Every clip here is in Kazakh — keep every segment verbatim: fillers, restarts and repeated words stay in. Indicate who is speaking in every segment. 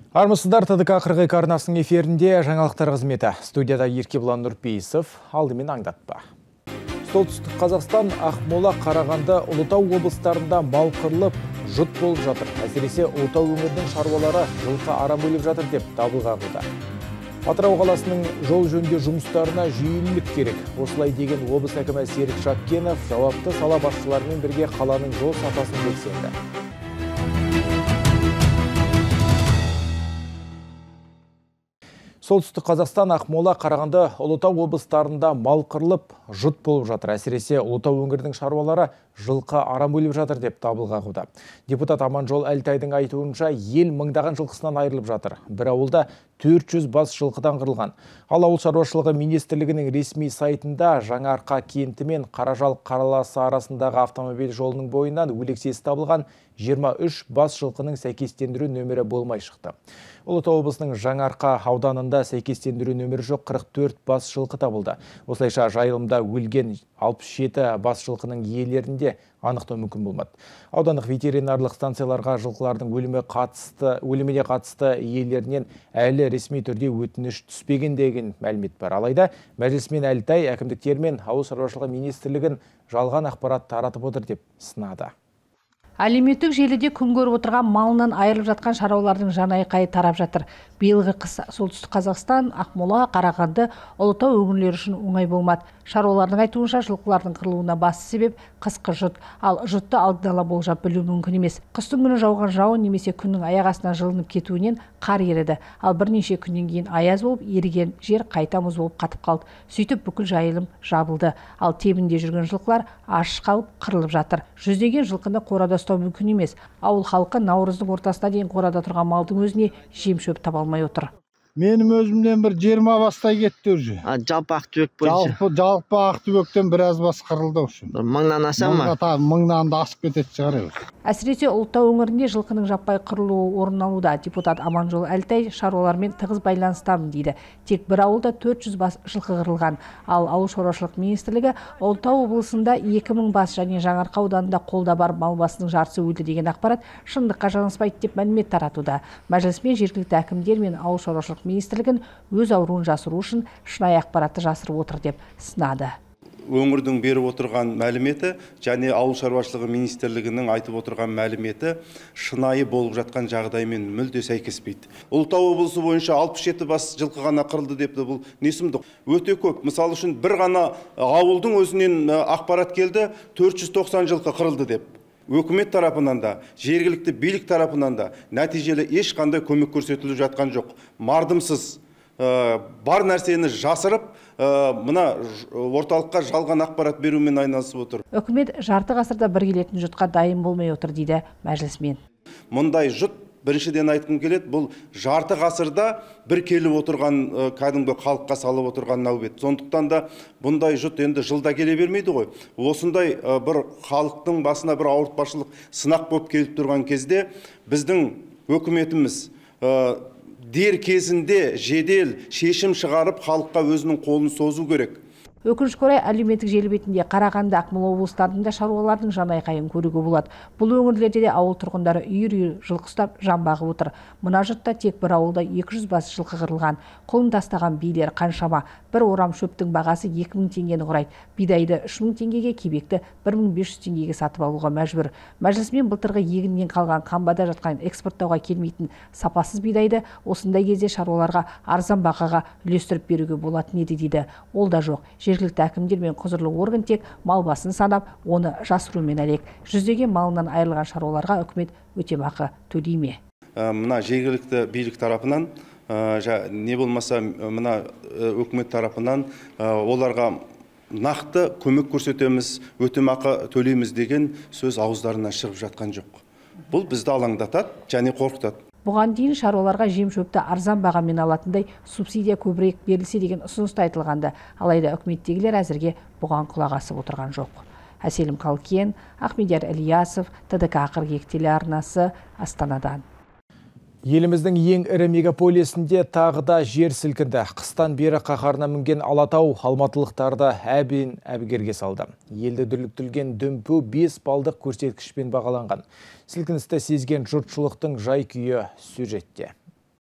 Speaker 1: Армысыздар, ТДК қырық екі арнасының эфирінде жаңалықтар қызметі. Студияда Еркебұлан Нұрпейісов, алдымен аңдатпа. Солтүстік Қазақстан, Ақмола, Қарағанды, Ұлытау облыстарында мал қырылып, жұт болып жатыр. Әсіресе Ұлытау өңірінің шаруалары жылқы арам өліп жатыр деп дабыл қағуда. Атырау қаласының жол жөнде жұмыстарына жүйелілік керек. Осылай деген облыс әкімі Серік Шапкенов жауапты сала басшыларымен бірге қаланың жол сапасын тексерді. Солтүстік Қазақстан, Ақмола, Қарағанды, Ұлытау облыстарында мал қырылып, жұт болып жатыр. Әсіресе Ұлытау өңірінің шаруалары жылқы арам өліп жатыр деп дабыл қағуда. Депутат Аманжол Әлтайдың айтуынша ел мыңдаған жылқысынан айырылып жатыр. Бір ауылда төрт жүз бас жылқыдан қырылған. Ал ауыл шаруашылығы министрлігінің ресми сайтында Жаңаарқа кенті мен Қаражал Қараласы арасындағы автомобиль жолының бойынан өлексесі табылған жиырма үш бас жылқының сәйкестендіру нөмірі болмай шықты. Ұлытау облысының Жаңаарқа ауданында сәйкестендіру нөмірі жоқ қырық төрт бас жылқы табылды. Осылайша жайылымда өлген алпыс жеті бас жылқының иелерінде анықтау мүмкін болмады. Аудандық ветеринарлық станцияларға жылқылардың өлімі қатысты, өліміне қатысты иелерінен әлі ресми түрде өтініш түспеген деген мәлімет бар. Алайда мәжілісмен Әлтай әкімдіктер мен ауыл шаруашылығы министрлігін жалған ақпарат таратып отыр деп сынады.
Speaker 2: Әлеуметтік желіде күн көріп отырған малынан айырылып жатқан шаруалардың жанайқайы тарап жатыр. Биылғы қыс Солтүстік Қазақстан, Ақмола, Қарағанды, Ұлытау өңірлері үшін оңай болмады. Шаруалардың айтуынша жылқылардың қырылуына басты себеп қысқы жұт, ал жұтты алдын ала болжап білу мүмкін емес. Қыстың күні жауған жауын немесе күннің аяқ астынан жылынып кетуінен қар еріді, ал бірнеше күннен кейін аяз болып еріген жер қайта мұз болып қатып қалды. Сөйтіп бүкіл жайылым жабылды. Ал тебінде жүрген жылқылар аш қалып қырылып жатыр. Жүздеген жылқыны қорада ұстау мүмкін емес. Ауыл халқы наурыздың ортасына дейін қорада тұрған малдың өзіне жем шөп таба алмай отыр.
Speaker 3: Менің өзімден бір жиырма бастай кетті уже.
Speaker 4: Жалпы Ақтөбек бойынша.
Speaker 3: Жалпы, жалпы Ақтөбектен біраз бас қырылды үшін.
Speaker 4: Мыңнан аса ма?
Speaker 3: Мыңнан да асып кетеді шығар.
Speaker 2: Әсіресе Ұлытау өңірінде жылқының жаппай қырылуы орын алуда. Депутат Аманжол Әлтай шаруалармен тығыз байланыстамын дейді. Тек бір ауылда төрт жүз бас жылқы қырылған. Ал ауыл шаруашылық министрлігі Ұлытау облысында екі мың бас және Жаңаарқа ауданында қолда бар мал басының жартысы өлді деген ақпарат шындыққа жанаспайды деп мәлімет таратуда. Мәжілісмен жергілікті әкімдер мен ауыл шаруашылық министрлігін өз ауруын жасыру үшін шынайы ақпаратты жасырып отыр деп сынады.
Speaker 5: Өңірдің беріп отырған мәліметі және ауыл шаруашылығы министрлігінің айтып отырған мәліметі шынайы болып жатқан жағдаймен мүлде сәйкеспейді. Ұлытау облысы бойынша алпыс жеті бас жылқы ғана қырылды депті, бұл не сұмдық? Өте көп. Мысалы үшін бір ғана ауылдың өзінен ақпарат келді, төрт жүз тоқсан жылқы қырылды деп. Өкімет тарапынан да, жергілікті билік тарапынан да нәтижелі ешқандай көмек көрсетіліп жатқан жоқ. Мардымсыз бар нәрсені жасырып, мына орталыққа жалған ақпарат берумен айналысып отыр.
Speaker 2: Үкімет жарты ғасырда бір келетін жұтқа дайын болмай отыр дейді мәжілісмен.
Speaker 5: Мұндай жұт, біріншіден айтқым келеді, бұл жарты ғасырда бір келіп отырған кәдімгі халыққа салып отырған нәубет. Сондықтан да бұндай жұт енді жылда келе бермейді ғой. Осындай бір халықтың басына бір ауыртпашылық сынақ болып келіп тұрған кезде біздің өкіметіміз дер кезінде жедел шешім шығарып халыққа өзінің қолын созу керек.
Speaker 2: Өкінішке орай әлеуметтік желі бетінде Қарағанды, Ақмола облыстарында шаруалардың жанайқайын көруге болады. Бұл өңірлерде де ауыл тұрғындары үйір-үйір жылқы ұстап жан бағып отыр. Мына жұтта тек бір ауылда екі жүз бас жылқы қырылған. Қолын тастаған билер қаншама. Бір орам шөптің бағасы екі мың теңгені құрайды. Бидайды үш мың теңгеге, кебекті бір мың бес жүз теңгеге сатып алуға мәжбүр. Мәжілісмен былтырғы егіннен қалған қамбада жатқан экспорттауға келмейтін сапасыз бидайды осындай кезде шаруаларға арзан бағаға үлестіріп беруге болатын еді дейді. Ол да жоқ. Жергілікті әкімдер мен құзырлы орган тек мал басын санап, оны жасырумен әлек. Жүздеген малынан айырылған шаруаларға үкімет өтемақы төлей ме?
Speaker 5: Мына жергілікті билік тарапынан, не болмаса мына үкімет тарапынан оларға нақты көмек көрсетеміз, өтемақы төлейміз деген сөз ауыздарынан шығып жатқан жоқ. Бұл бізді алаңдатады және қорқытады.
Speaker 2: Бұған дейін шаруаларға жем шөпті арзан бағамен алатындай субсидия көбірек берілсе деген ұсынысты айтылғанды. Алайда үкіметтегілер әзірге бұған құлақ асып отырған жоқ. Әселім Қалкен, Ахмедияр Ильясов, ТДК қырық екі телеарнасы, Астанадан.
Speaker 1: Еліміздің ең ірі мегаполисінде тағы да жер сілкінді. Қыстан бері қаһарына мінген Алатау алматылықтарды әбен әбігерге салды. Елді дүрліктірген дүмпу бес балдық көрсеткішпен бағаланған. Сілкіністі сезген жұртшылықтың жай күйі сюжетте.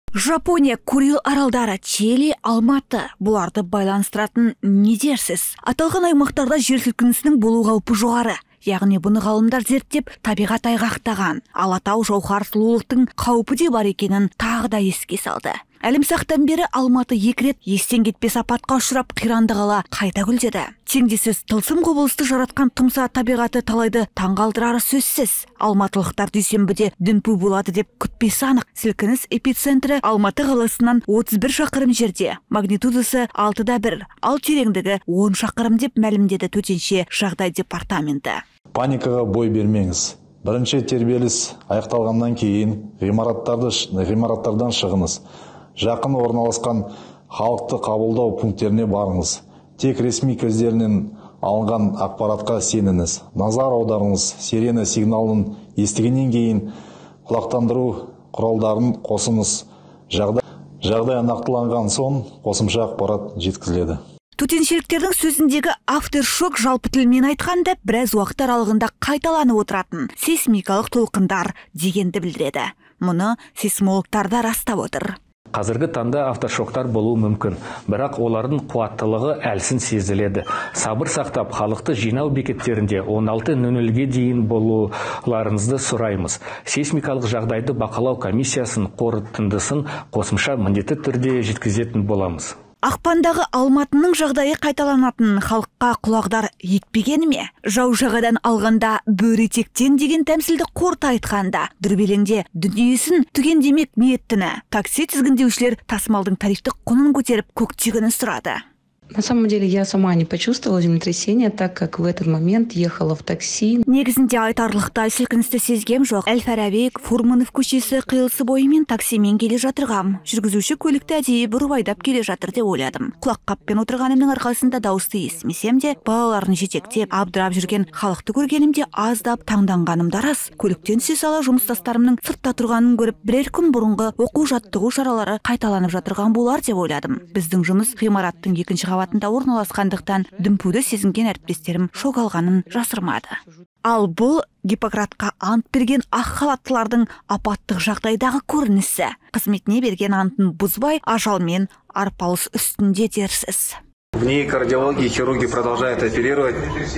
Speaker 6: Жапония, Курил аралдары, Чили, Алматы бұларды байланыстыратын не дерсіз? Аталған аймақтарда жер сілкінісінің болу қаупі жоғары. Яғни бұны ғалымдар зерттеп табиғат айғақтаған. Алатау жауһар сұлулықтың қаупі де бар екенін тағы да еске салды. Әлімсақтан бері Алматы екі рет естен кетпес апатқа ұшырап қиранды қала қайта гүлдеді. Теңдессіз тылсым құбылысты жаратқан тұмса табиғаты талайды таңғалдырары сөзсіз. Алматылықтар дүйсенбіде дүмпу болады деп күтпесі анық. Сілкініс эпицентрі Алматы қаласынан отыз бір шақырым жерде. Магнитудасы алты да бір, ал тереңдігі он шақырым деп мәлімдеді төтенше жағдай департаменті.
Speaker 7: Паникаға бой бермеңіз. Бірінші тербеліс аяқталғаннан кейін ғимараттарды ғимараттардан шығыңыз. Жақын орналасқан халықты қабылдау пункттеріне барыңыз. Тек ресми көздерінен алынған ақпаратқа сеніңіз. Назар аударыңыз. Сирена сигналын естігеннен кейін құлақтандыру құралдарын қосыңыз. Жағдай, жағдай анықталған соң қосымша ақпарат жеткізіледі.
Speaker 6: Төтеншеліктердің сөзіндегі авторшок жалпы тілмен айтқанда біраз уақыт аралығында қайталанып отыратын сейсмикалық толқындар дегенді білдіреді. Мұны сейсмологтар да растап отыр.
Speaker 8: Қазіргі таңда автошоктар болуы мүмкін, бірақ олардың қуаттылығы әлсін сезіледі. Сабыр сақтап, халықты жинау бекеттерінде он алты нөл нөлге дейін болуларыңызды сұраймыз. Сейсмикалық жағдайды бақылау комиссиясын қорытындысын қосымша міндетті түрде жеткізетін боламыз.
Speaker 6: Ақпандағы Алматының жағдайы қайталанатын халыққа құлағдар етпегені ме? Жау жағадан алғанда бөрі-тектен деген тәмсілді қорта айтқанда, дүрбелеңде дүниесін түгендемек ниеттіні. Такси тізгіндеушілер тасымалдың тарифтік құнын көтеріп көктегіні сұрады.
Speaker 9: На самом деле я сама не почувствовала землетрясения, так как в этот момент ехала в такси.
Speaker 6: Негізінде айтарлықтай сілкіністі сезгем жоқ. Әл-Фараби, Фурманов көшесі қиылысы бойымен таксимен келе жатырғам. Жүргізуші көлікті әдейі бұрып айдап келе жатыр деп ойладым. Құлаққаппен отырғанымның арқасында дауысты естімесем де, балаларын жетектеп, абдырап жүрген халықты көргенімде аздап таңданғанымда рас. Көліктен түсе сала жұмыстастарымның сыртта тұрғанын көріп, бірер күн бұрынғы оқу жаттығу шаралары қайталанып жатырған болар деп ойладым. Біздің жұмыс ғимараттың екінші қабатында орналасқандықтан дүмпуді сезінген әріптестерім шок алғанын жасырмады. Ал бұл Гиппократқа ант берген ақ халаттылардың апаттық жағдайдағы көрінісі. Қызметіне берген антын бұзбай, ажалмен арпалыс үстінде дерсіз.
Speaker 10: В ней кардиологи и хирурги продолжают оперировать,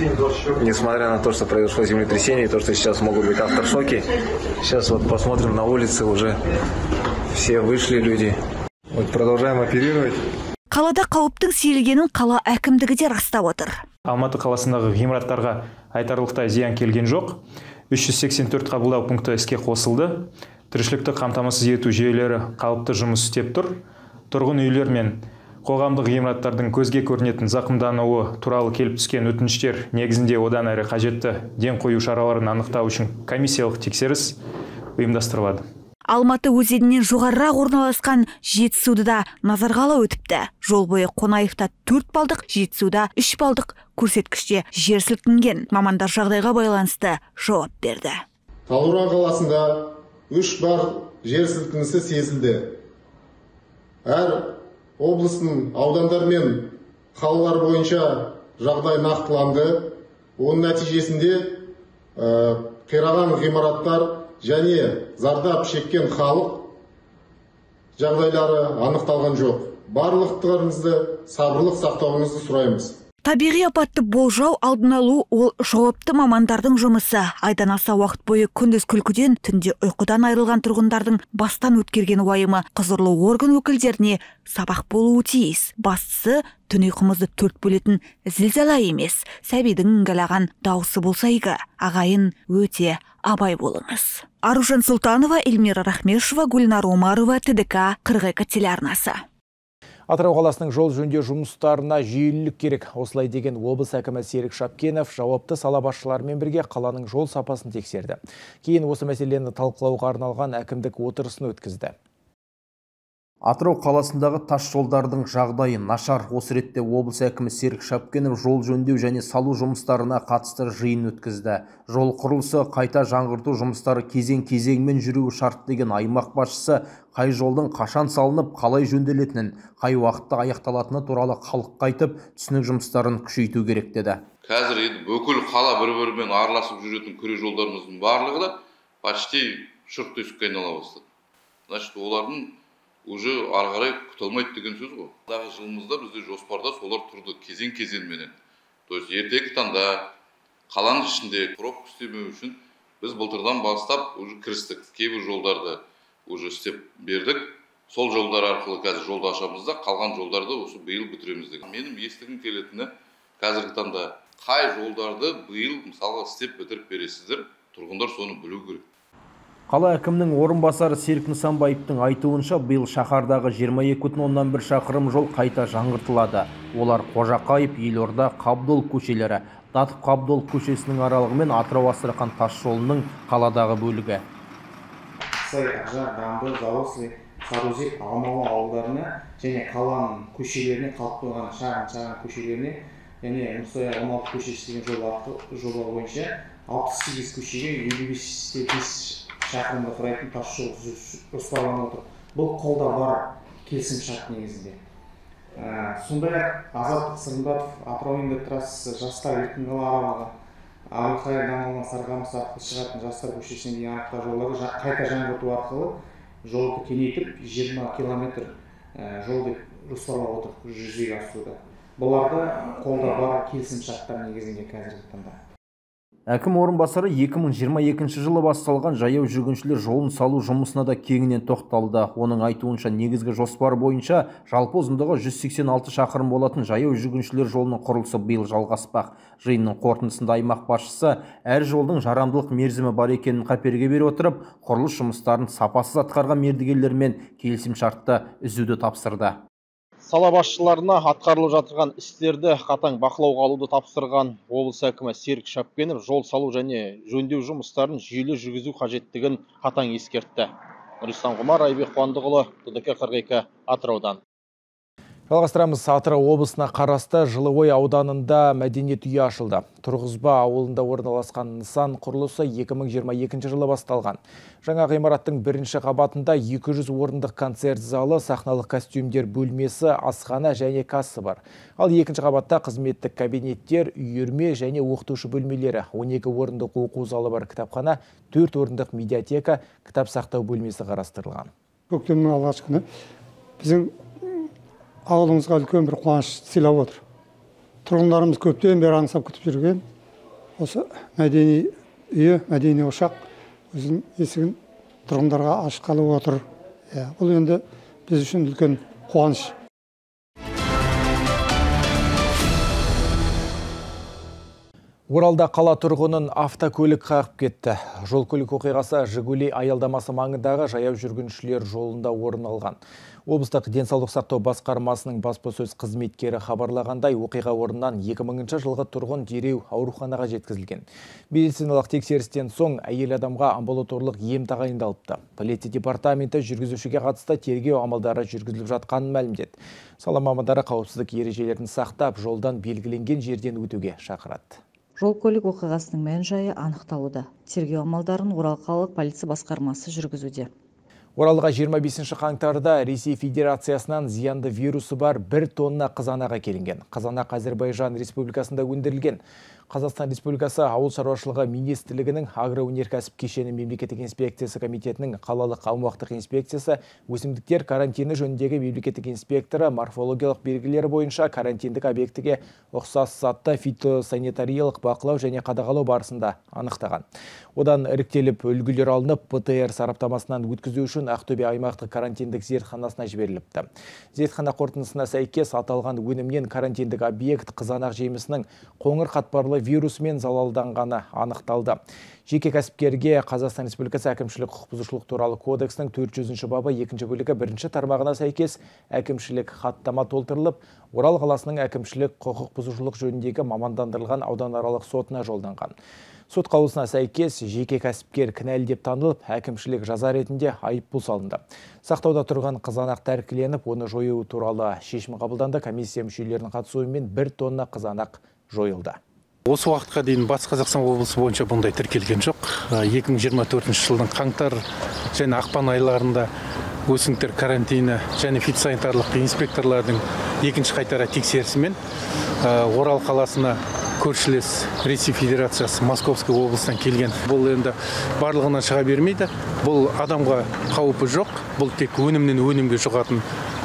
Speaker 10: несмотря на то, что произошло землетрясение, и то, что сейчас могут быть автошоки. Сейчас вот посмотрим на улице, уже все вышли люди. Вот продолжаем оперировать.
Speaker 6: Қалада қауіптің сейілгенін қала әкімдігі де растап отыр.
Speaker 11: Алматы қаласындағы ғимараттарға айтарлықтай зиян келген жоқ. үш жүз сексен төрт қабылдау пункті іске қосылды. Тіршілікті қамтамасыз ету жүйелері қалыпты жұмыс істеп тұр. Тұрғын үйлер мен қоғамдық ғимараттардың көзге көрінетін зақымдануы туралы келіп түскен өтініштер негізінде одан әрі қажетті ден қою шараларын анықтау үшін комиссиялық тексеріс ұйымдастырылады.
Speaker 6: Алматы өзенінен жоғарырақ орналасқан Жетісуды да назарға ала өтіпті. Жол бойы Қонаевта төрт балдық, Жетісуда үш балдық көрсеткіште жер сілкінген. Мамандар жағдайға байланысты жауап берді.
Speaker 12: Талдықорған қаласында үш бар жер сілкінісі сезілді. Әр облыстың аудандар мен қалалар бойынша жағдай нақтыланды. Оның нәтижесінде қираған ғимараттар және зардап шеккен халық жағдайлары анықталған жоқ. Барлықтарыңызды сабырлық сақтауыңызды сұраймыз.
Speaker 6: Табиғи апатты болжау, алдын алу ол жауапты мамандардың жұмысы. Айдан аса уақыт бойы күндіз күлкіден, түнде ұйқыдан айырылған тұрғындардың бастан өткерген уайымы құзырлы орган өкілдеріне сабақ болуы тиіс. Бастысы түн ұйқымызды төрт бөлетін зілзала емес, сәбидің іңгәлаған дауысы болса игі. Ағайын өте абай болыңыз. Аружан Сұлтанова, Эльмира Рахмешева, Гүлнар Омарова, Т Д К қырық екі телеарнасы.
Speaker 1: Атырау қаласының жол жөндеу жұмыстарына жүйелілік керек. Осылай деген облыс әкімі Серік Шапкенов жауапты сала басшыларымен бірге қаланың жол сапасын тексерді. Кейін осы мәселені талқылауға арналған әкімдік отырысын өткізді.
Speaker 13: Атырау қаласындағы тас жолдардың жағдайы нашар. Осы ретте облыс әкімі Серік Шапкенов жол жөндеу және салу жұмыстарына қатысты жиын өткізді. Жол құрылысы, қайта жаңғырту жұмыстары кезең-кезеңмен жүруі шарт деген аймақ басшысы қай жолдың қашан салынып, қалай жөнделетінін, қай уақытта аяқталатыны туралы халыққа айтып, түсінік жұмыстарын күшейту керек деді.
Speaker 14: Қазір енді бүкіл қала бір-бірімен араласып жүретін күре жолдарымыздың барлығы да почти шұрқ тесікке айнала бастады. Значит, олардың уже ары қарай күтілмайды деген сөз ғой. Дағы жылымызда бізде жоспарда солар тұрды кезең-кезеңменен. То есть ертеңгі таңда қаланың ішінде пробка істемеу үшін біз былтырдан бастап уже кірістік. Кейбір жолдарды уже істеп бердік. Сол жолдар арқылы қазір жолды ашамыз да, қалған жолдарды осы биыл бітіреміз деген. Менің естігім келетіні қазіргі таңда қай жолдарды биыл мысалға істеп бітіріп бересіздер, тұрғындар соны білу керек.
Speaker 13: Қала әкімінің орынбасары Серік Нысанбаевтың айтуынша, биыл шаһардағы жиырма екі бүтін оннан бір шақырым жол қайта жаңғыртылады. Олар Қожақайып, Елорда, Қабдол көшелері, Датып Қабдол көшесінің аралығы мен Атырау-Астрахан тас жолының қаладағы бөлігі.
Speaker 15: Сай, Ақжар, Дамбы, Завослы, Сарыөзек, Алмалы ауылдарына және қаланың көшелеріне, қалып қойған шағын-шағын көшелеріне, және Нұрсай он алты көшесі деген жоба бойынша алпыс сегіз көшеге елу бесте бес шақырымды құрайтын тас жол жоспарланып отыр. Бұл қолда бар келісімшарт негізінде. Сондай-ақ Азаттық Сырымбатов, Атырау-Еңбек трассасы, Жастар еркін қала аралығы, Әбілқайыр даңғылынан Сарғамыс арқылы шығатын Жастар көшесіне дейін анықтау жолдарды қайта жаңғырту арқылы жолды кеңейтіп жиырма километр жолды жоспарлап отыр жүзеге асыруда. Бұларды қолда бар келісімшарттар негізінде қазіргі таңда.
Speaker 13: Әкім орынбасары екі мың жиырма екінші жылы басталған жаяу жүргіншілер жолын салу жұмысына да кеңінен тоқталды. Оның айтуынша негізгі жоспар бойынша жалпы ұзындығы жүз сексен алты шақырым болатын жаяу жүргіншілер жолының құрылысы биыл жалғаспақ. Жиынның қорытындысында аймақ басшысы әр жолдың жарамдылық мерзімі бар екенін қаперге бере отырып, құрылыс жұмыстарын сапасыз атқарған мердігерлермен келісімшартты үзуді тапсырды.
Speaker 16: Сала басшыларына атқарылып жатырған істерді қатаң бақылауға алуды тапсырған облыс әкімі Серік Шапкенов жол салу және жөндеу жұмыстарын жүйелі жүргізу қажеттігін қатаң ескертті. Нұрислам Ғұмар, Айбек Қуандықұлы, Т Д К қырық екі, Атыраудан.
Speaker 1: Жалғастырамыз. Атырау облысына қарасты Жылыой ауданында мәдениет үйі ашылды. Тұрғызба ауылында орналасқан нысан құрылысы екі мың жиырма екінші жылы басталған. Жаңа ғимараттың бірінші қабатында екі жүз орындық концерт залы, сахналық костюмдер бөлмесі, асхана және кассы бар. Ал екінші қабатта қызметтік кабинеттер, үйірме және оқытушы бөлмелері, он екі орындық оқу залы бар кітапхана, төрт орындық медиатека, кітап сақтау бөлмесі қарастырылған.
Speaker 17: Көктемнің алғашқы күні біздің ауылымызға үлкен бір қуаныш сыйлап отыр. Тұрғындарымыз көптен бері аңсап күтіп жүрген осы мәдени үйі, мәдени ошақ өзінің есігін тұрғындарға ашқалы отыр. Бұл енді біз үшін үлкен қуаныш.
Speaker 1: Оралда қала тұрғынын автокөлік қағып кетті. Жол көлік оқиғасы Жигули аялдамасы маңындағы жаяу жүргіншілер жолында орын алған. Облыстық денсаулық сақтау басқармасының баспасөз қызметкері хабарлағандай, оқиға орнынан екі мыңыншы жылғы тұрғын дереу ауруханаға жеткізілген. Медициналық тексерістен соң әйел адамға амбулаторлық ем тағайындалыпты. Полиция департаменті жүргізушіге қатысты тергеу амалдары жүргізіліп жатқанын мәлімдеді. Сала мамандары қауіпсіздік ережелерін сақтап, жолдан белгіленген жерден өтуге шақырады.
Speaker 18: Жол көлік оқиғасының мән-жайы анықталуда. Тергеу амалдарын Орал қалалық полиция басқармасы жүргізуде.
Speaker 1: Оралға жиырма бесінші қаңтарда Ресей Федерациясынан зиянды вирусы бар бір тонна қызанақ әкелінген. Қызанақ Әзербайжан Республикасында өндірілген. Қазақстан Республикасы Ауыл шаруашылығы министрлігінің агроөнеркәсіп кешені мемлекеттік инспекциясы комитетінің қалалық аумақтық инспекциясы өсімдіктер карантині жөніндегі мемлекеттік инспекторы морфологиялық белгілері бойынша карантиндік объектіге ұқсас затты фитосанитариялық бақылау және қадағалау барысында анықтаған. Одан іріктеліп үлгілер алынып, П Т Р сараптамасынан өткізу үшін Ақтөбе аймақтық карантиндік зертханасына жіберіліпті. Зертхана қорытындысына сәйкес аталған өнімнен карантиндік объект қызанақ жемісінің қоңыр қатпарлы вирусымен залалданғаны анықталды. Жеке кәсіпкерге Қазақстан Республикасы әкімшілік құқық бұзушылық туралы кодексінің төрт жүзінші бабы екінші бөлігі бірінші тармағына сәйкес әкімшілік хаттама толтырылып, Орал қаласының әкімшілік құқық бұзушылық жөніндегі мамандандырылған ауданаралық сотына жолданған. Сот қаулысына сәйкес жеке кәсіпкер кінәлі деп танылып, әкімшілік жаза ретінде айыппұл салынды. Сақтауда тұрған қызанақ тәркіленіп, оны жою туралы шешім қабылданды. Комиссия мүшелерінің қатысуымен бір тонна қызанақ жойылды.
Speaker 19: Осы уақытқа дейін Батыс Қазақстан облысы бойынша бұндай тіркелген жоқ. екі мың жиырма төртінші жылдың қаңтар және ақпан айларында өсімдіктер карантині және фитосанитарлық инспекторлардың екінші қайтара тексерісімен Орал қаласына көршілес Ресей Федерациясы Московский облыстан келген. Бұл енді барлығынан шыға бермейді. Бұл адамға қауіпі жоқ. Бұл тек өнімнен өнімге жұғатын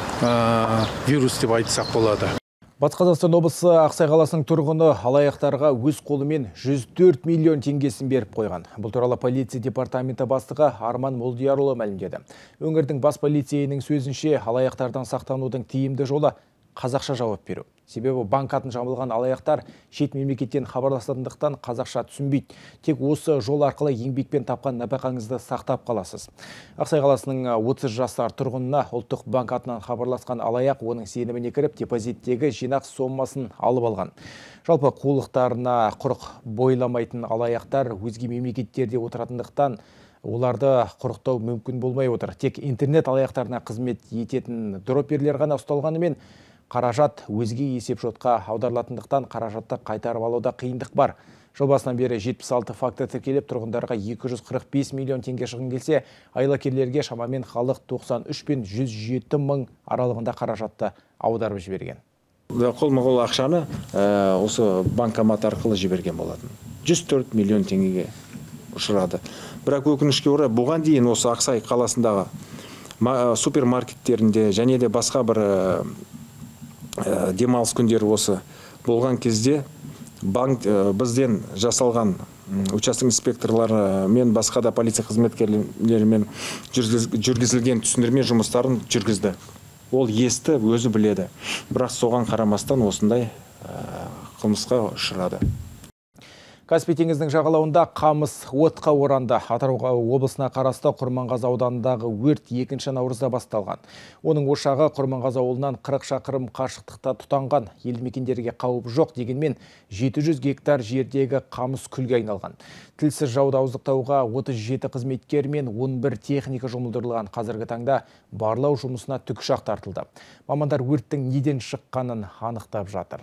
Speaker 19: вирус деп айтсақ болады.
Speaker 1: Батыс Қазақстан облысы Ақсай қаласының тұрғыны алаяқтарға өз қолымен жүз төрт миллион теңгесін беріп қойған. Бұл туралы полиция департаменті бастығы Арман Молдиярұлы мәлімдеді. Өңірдің бас полицейінің сөзінше, алаяқтардан сақтанудың тиімді жолы қазақша жауап беру. Себебі банк атын жамылған алаяқтар шет мемлекеттен хабарласатындықтан қазақша түсінбейді. Тек осы жол арқылы еңбекпен тапқан нәпақаңызды сақтап қаласыз. Ақсай қаласының отыз жасар тұрғынына ұлттық банк атынан хабарласқан алаяқ оның сеніміне кіріп, депозиттегі жинақ сомасын алып алған. Жалпы қулықтарына құрық бойламайтын алаяқтар өзге мемлекеттерде отыратындықтан оларды құрықтау мүмкін болмай отыр. Тек интернет алаяқтарына қызмет ететін дроперлер ғана ұсталғанымен, қаражат өзге есепшотқа аударылатындықтан қаражатты қайтарып алуда қиындық бар. Жыл басынан бері жетпіс алты факті тіркеліп, тұрғындарға екі жүз қырық бес миллион теңге шығын келсе, айлакерлерге шамамен халық тоқсан үш пен жүз жеті мың аралығында қаражатты аударып жіберген.
Speaker 20: Қолма-қол ақшаны осы банкомат арқылы жіберген болатын. жүз төрт миллион теңгеге ұшырады. Бірақ өкінішке орай бұған дейін осы Ақсай қаласындағы супермаркеттерінде және де басқа бір демалыс күндері осы болған кезде банк бізден жасалған участок инспекторлары мен басқа да полиция қызметкерлерімен жүргізілген түсіндірме жұмыстарын жүргізді. Ол есті, өзі біледі. Бірақ соған қарамастан осындай қылмысқа ұшырады.
Speaker 1: Каспий теңізінің жағалауында қамыс отқа оранды. Атырау облысына қарасты Құрманғазы ауданындағы өрт екінші наурызда басталған. Оның ошағы Құрманғазы ауылынан қырық шақырым қашықтықта тұтанған. Елді мекендерге қауіп жоқ дегенмен жеті жүз гектар жердегі қамыс күлге айналған. Тілсіз жауды ауыздықтауға отыз жеті қызметкер мен он бір техника жұмылдырылған. Қазіргі таңда барлау жұмысына тікұшақ тартылды. Мамандар өрттің неден шыққанын анықтап жатыр.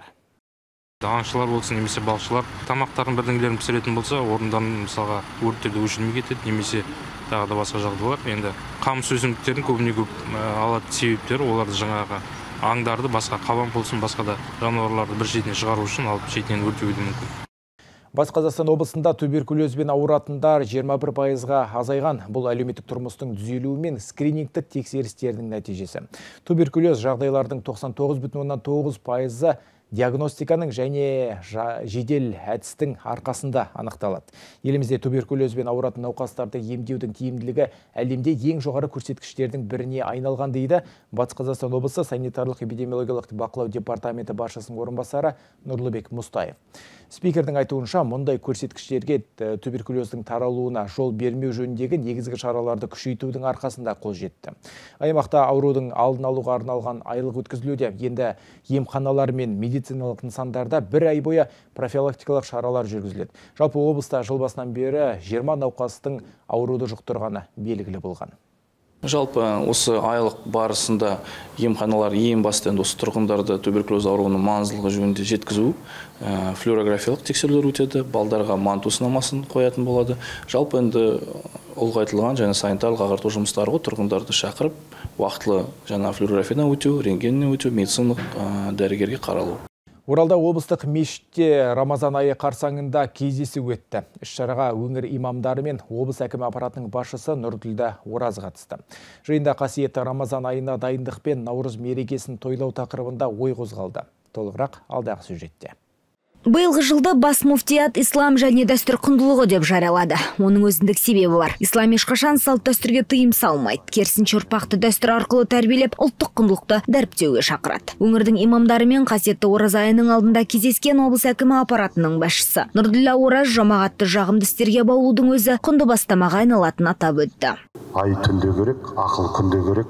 Speaker 21: Аңшылар болсын, немесе балшылар тамақтарын бірдеңелерін пісіретін болса, орындарын мысалға өрттерді өшірмей кетеді, немесе тағы да басқа жағдайлар. Енді қамыс өсімдіктердің көбіне көп алатын себептері оларды жаңағы аңдарды, басқа қабан болсын, басқа да жануарларды бір шетіне шығару үшін алып шетінен өртеуі мүмкін.
Speaker 1: Батыс Қазақстан облысында туберкулезбен ауыратындар жиырма бір пайызға азайған. Бұл әлеуметтік тұрмыстың түзелуі мен скринингтік тексерістердің нәтижесі. Туберкулез жағдайлардың тоқсан тоғыз бүтін оннан тоғыз пайызы диагностиканың және жедел әдістің арқасында анықталады. Елімізде туберкулезбен ауыратын науқастарды емдеудің тиімділігі әлемде ең жоғары көрсеткіштердің біріне айналған дейді Батыс Қазақстан облысы санитарлық эпидемиологиялық бақылау департаменті басшысының орынбасары Нұрлыбек Мұстаев. Спикердің айтуынша, мұндай көрсеткіштерге туберкулездің таралуына жол бермеу жөніндегі негізгі шараларды күшейтудің арқасында қол жетті. Аймақта аурудың алдын алуға арналған айлық өткізілуде. Енді емханалар мен медициналық нысандарда бір ай бойы профилактикалық шаралар жүргізіледі. Жалпы облыста жыл басынан бері жиырма науқастың ауруды жұқтырғаны белгілі болған.
Speaker 22: Жалпы осы айлық барысында емханалар ең басты осы тұрғындарды туберкулез ауруының маңыздылығы жөнінде жеткізу, флюорографиялық тексерулер өтеді, балдарға манту сынамасын қоятын болады. Жалпы енді ұлғайтылған және санитарлық ағарту жұмыстары тұрғындарды шақырып, уақытылы жаңа флюорографиядан өтеу, рентгеннен өтеу, медициналық дәрігерге қаралу.
Speaker 1: Оралда облыстық мешітте Рамазан айы қарсаңында кездесу өтті. Іс-шараға өңір имамдары мен облыс әкімі аппаратының басшысы Нұрділдә Ораз қатысты. Жиында қасиетті Рамазан айына дайындық пен Наурыз мерекесін тойлау тақырыбында ой қозғалды. Толығырақ алдағы сюжетте.
Speaker 23: Биылғы жылды бас муфтият ислам және дәстүр құндылығы деп жариялады. Оның өзіндік себебі бар. Ислам ешқашан салт дәстүрге тыйым салмайды. Керісінше ұрпақты дәстүр арқылы тәрбиелеп, ұлттық құндылықты дәріптеуге шақырады. Өңірдің имамдары мен қасиетті ораза айының алдында кездескен облыс әкімі аппаратының басшысы Нұрділдә Ораз жамағатты жағымды істерге баулудың өзі құнды бастамаға айналатынын атап өтті.
Speaker 24: Ай түнде керек, ақыл күнде керек,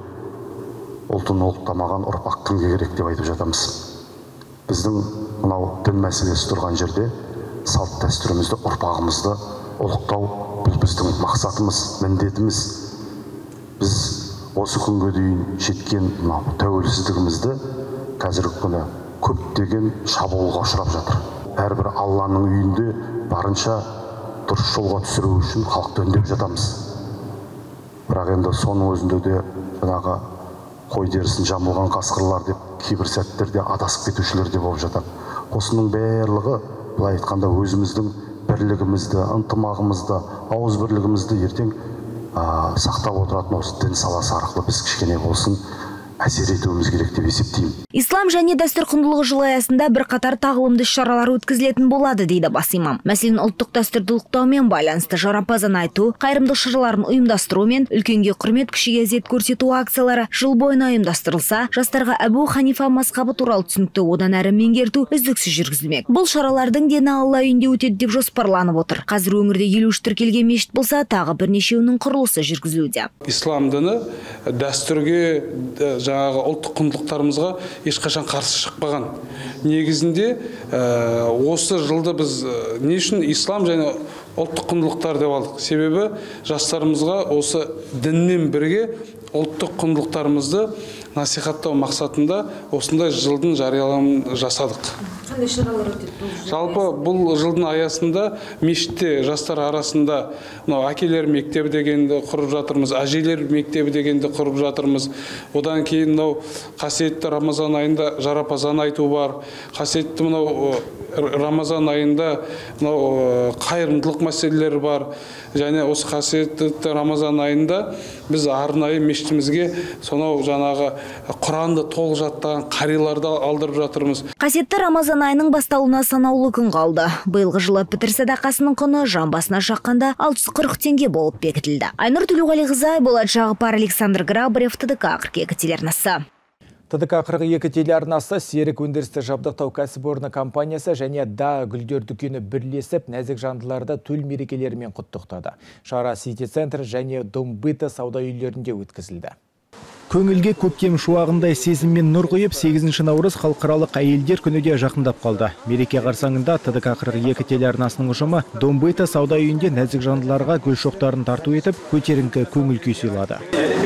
Speaker 24: ұлтын ұлықтамаған ұрпақ кімге керек деп айтып жатамыз. Біздің мынау дін мәселесі тұрған жерде салт дәстүрімізді, ұрпағымызды ұлықтау бұл біздің мақсатымыз, міндетіміз. Біз осы күнге дейін жеткен мынау тәуелсіздігімізді қазіргі күні көптеген шабуылға ұшырап жатыр. Әрбір Алланың үйінде барынша дұрыс жолға түсіру үшін халықты үндеп жатамыз. Бірақ енді соның өзінде де жаңағы қой дерісін жамылған қасқырлар деп кейбір сәттерде адасып кетушілер де болып жатыр. Осының барлығы былай айтқанда өзіміздің бірлігімізді, ынтымағымызды, ауызбірлігімізді ертең ә, сақтап отыратын осы дін саласы арқылы біз кішкене болсын әсер етуіміз керек деп есептеймін.
Speaker 23: Ислам және дәстүр құндылығы жылы аясында бір қатар тағылымды шаралар өткізілетін болады дейді бас имам. Мәселен, ұлттық дәстүрді ұлықтаумен байланысты жарапазан айту, қайырымдылық шараларын ұйымдастыру мен үлкенге құрмет, кішіге ізет көрсету акциялары жыл бойына ұйымдастырылса, жастарға Әбу Ханифа мазхабы туралы түсінікті одан әрі меңгерту үздіксіз жүргізілмек. Бұл шаралардың дені Алла үйінде өтеді деп жоспарланып отыр. Қазір өңірде елу үш тіркелген мешіт болса, тағы бірнешеуінің құрылысы жүргізілуде.
Speaker 2: Ислам діні дәстүрге, жаңағы ұлттық құндылықтарымызға ешқашан қарсы шықпаған. Негізінде осы жылды біз не үшін ислам және ұлттық құндылықтар деп алдық? Себебі жастарымызға осы дінмен бірге ұлттық құндылықтарымызды насихаттау мақсатында осындай жылдың жарияланымын жасадық.
Speaker 23: Қандай шаралар өтеді?
Speaker 2: Жалпы бұл жылдың аясында мешітте жастар арасында әкелер мектебі дегенді құрып жатырмыз, әжелер мектебі дегенді құрып жатырмыз. Одан кейін мынау қасиетті Рамазан айында жарапазан айту бар. Қасиетті мынау Рамазан айында мынау қайырымдылық мәселелері бар. Және осы қасиетті Рамазан айында біз арнайы мешітімізге сонау жаңағы Құранды толық жаттаған қариларды алдырып жатырмыз.
Speaker 23: Қасиетті Рамазан айының басталуына санаулы күн қалды. Биылғы жылы пітір садақасының құны жан басына шаққанда алты жүз қырық теңге болып бекітілді. Айнұр Төлеуғалиқызы, Болат Жағыпар, Александр Грабарев, ТДК қырық екі телеарнасы.
Speaker 1: ТДК қырық екі телеарнасы Серік өндірісті жабдықтау кәсіпорны компаниясы және Да гүлдер дүкені бірлесіп нәзік жандыларды төл мерекелерімен құттықтады. Шара Сити центр және Домбыта сауда үйлерінде өткізілді.
Speaker 3: Көңілге көктем шуағындай сезіммен нұр құйып, сегізінші наурыз халықаралық әйелдер күні де жақындап қалды. Мереке қарсаңында ТДК қырық екі телеарнасының ұжымы Домбыта сауда үйінде нәзік жандыларға гүл шоқтарын тарту етіп, көтеріңкі көңіл күй сыйлады.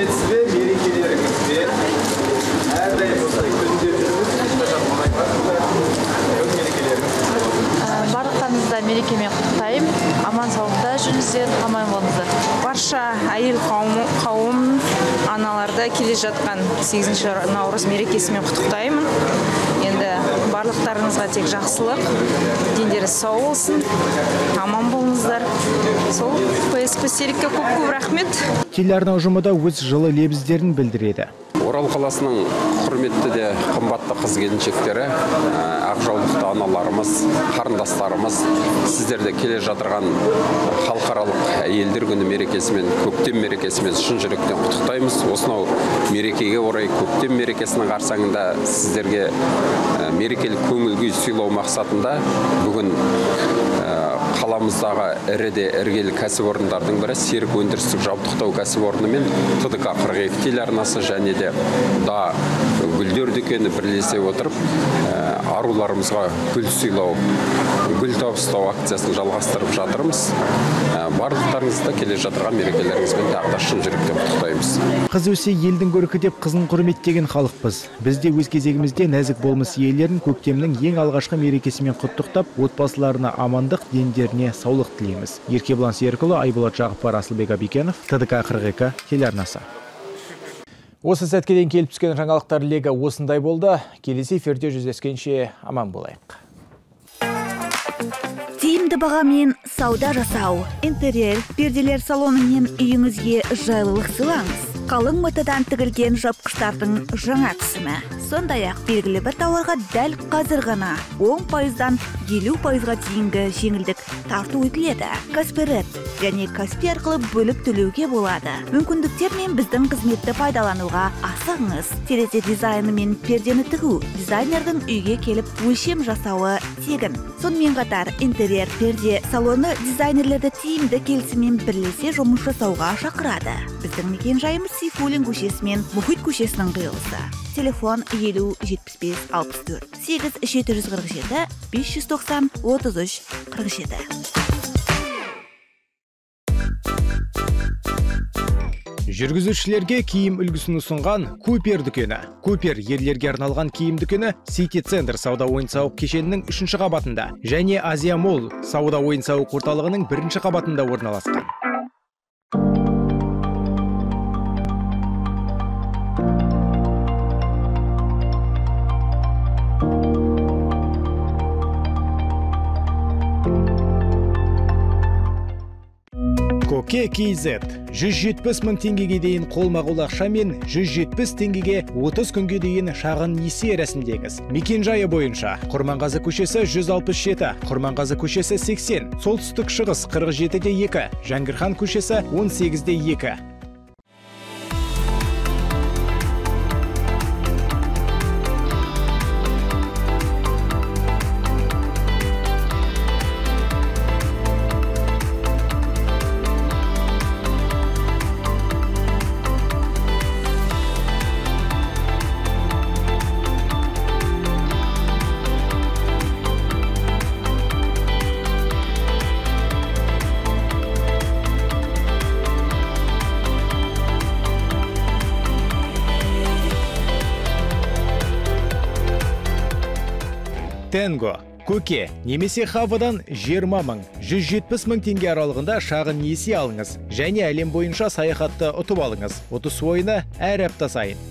Speaker 4: Барлықтарыңызды мерекемен құттықтаймын. Аман саулықта жүріңіздер, аман болыңыздар. Барша әйел қауым аналарда келе жатқан сегізінші наурыз мерекесімен құттықтаймын. Енді барлықтарыңызға тек жақсылық, дендері сау болсын, аман болыңыздар. Сол ПСП Серікке көп-көп рахмет.
Speaker 3: Телеарна ұжымы да өз жылы лебіздерін білдіреді.
Speaker 5: Орал қаласының құрметті де қымбатты қыз келіншектері, ақжаулықты аналарымыз, қарындастарымыз, сіздерде келе жатырған халықаралық әйелдер күні мерекесімен, көктем мерекесімен шын жүректен құттықтаймыз. Осынау мерекеге орай көктем мерекесінің қарсаңында сіздерге мерекелік көңіл күй сыйлау мақсатында бүгін қаламыздағы ірі де іргелі кәсіпорындардың бірі Серік өндірістік жабдықтау кәсіпорны мен ТДК қырық екі телеарнасы және де Да гүлдер дүкені бірлесе отырып аруларымызға гүл сыйлау, гүл табыстау акциясын жалғастырып жатырмыз. Барлықтарыңызды келе жатырған мерекелеріңізбен тағы да шын жүректен құттықтаймыз.
Speaker 3: Қыз өсе елдің көркі деп қызын құрметтеген халықпыз. Біз де өз кезегімізде нәзік болмыс иелерін көктемнің ең алғашқы мерекесімен құттықтап, отбасыларына амандық, дендеріне саулық тілейміз. Еркебұлан Серікұлы, Айболат Жағыпар, Асылбек Абикенов, ТДК қырық екі телеарнасы.
Speaker 1: Осы сәтке дейін келіп түскен жаңалықтар легі осындай болды. Келесі эфирде жүздескенше аман болайық.
Speaker 6: Тиімді бағамен сауда жасау, интерьер, перделер салонымен үйіңізге жайлылық сыйлаңыз. Қалың матадан тігілген жапқыштардың жаңа түсімі. Сондай-ақ белгілі бір тауарға дәл қазір ғана он пайыздан елу пайызға дейінгі жеңілдік тарту етіледі. Каспирет және Каспи арқылы бөліп төлеуге болады. Мүмкіндіктер мен біздің қызметті пайдалануға асығыңыз. Терезе дизайны мен пердені тігу дизайнердің үйге келіп өлшем жасауы тегін. Сонымен қатар интерьер перде салоны дизайнерлерді тиімді келісімен бірлесе жұмыс жасауға шақырады. Біздің мекен жайымыз Сейфуллин көшесі мен Мұхит көшесінің қиылысы. Телефон елу жетпіс бес алпыс төрт сегіз жеті жүз қырық жеті бес жүз тоқсан отыз үш қырық жеті.
Speaker 3: Жүргізушілерге киім үлгісін ұсынған Купер дүкені. Купер ерлерге арналған киім дүкені Сити центр сауда ойын-сауық кешенінің үшінші қабатында және Азия Молл сауда ойын-сауық орталығының бірінші қабатында орналасқан. Жеке кейзет жүз жетпіс мың теңгеге дейін қолма-қол ақша мен жүз жетпіс теңгеге отыз күнге дейін шағын несие рәсімдеңіз. Мекен-жайы бойынша Құрманғазы көшесі жүз алпыс жеті, Құрманғазы көшесі сексен, солтүстік шығыс қырық жеті де екі, Жәңгірхан көшесі он сегіз де екі. Тенго, Көке немесе Хавадан жиырма мың, жүз жетпіс мың теңге аралығында шағын несие алыңыз және әлем бойынша саяхатты ұтып алыңыз. Ұтыс ойыны әр апта сайын.